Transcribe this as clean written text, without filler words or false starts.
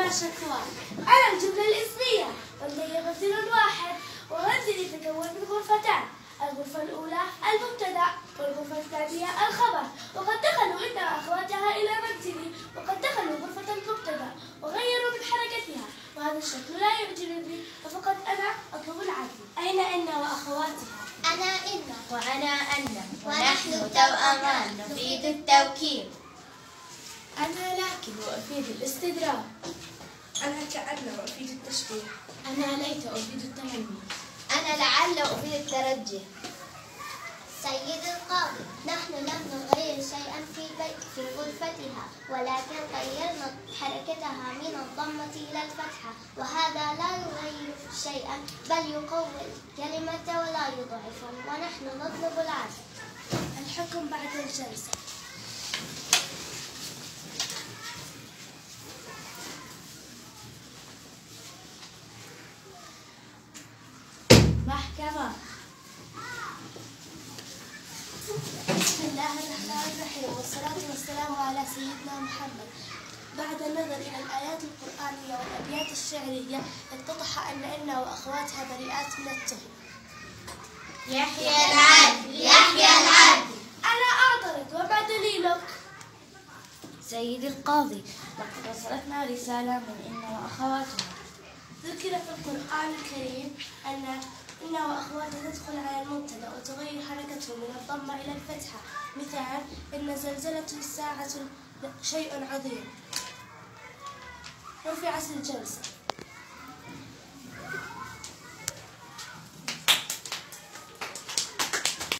ولا شكوى. أنا الجملة الاسمية واللي غرفة واحد، ومنزلي يتكون من غرفتان. الغرفة الأولى المبتدأ، والغرفة الثانية الخبر. وقد دخلوا إن أخواتها إلى منزلي، وقد دخلوا غرفة المبتدأ وغيروا من حركتها، وهذا الشكل لا يعجبني، فقط أنا أطلب العدل. أين إن وأخواتها؟ أنا إن وأنا أن، ونحن توأمان نفيد التوكيد. أنا لكن وأفيد الاستدراك. أنا كأن وأفيد التشبيه. أنا ليت أفيد التمني. أنا لعل أفيد الترجي. سيد القاضي، نحن لم نغير شيئا في غرفتها، ولكن غيرنا حركتها من الضمة إلى الفتحة، وهذا لا يغير شيئا بل يقوي الكلمة ولا يضعفها، ونحن نطلب العدل. الحكم بعد الجلسة. محكمة. بسم الله الرحمن الرحيم، والصلاة والسلام على سيدنا محمد. بعد النظر إلى الآيات القرآنية والأبيات الشعرية اتضح أن وأخواتها بريئات من التهم. يحيى العدل، يحيى العدل. أنا أعترض، وما دليلك؟ سيدي القاضي، لقد وصلتنا رسالة من إن وأخواتها. ذكر في القرآن الكريم أن وأخواتها تدخل على المبتدأ وتغير حركته من الضمة إلى الفتحة. مثال: إن زلزلة الساعة شيء عظيم. رفعت الجلسة.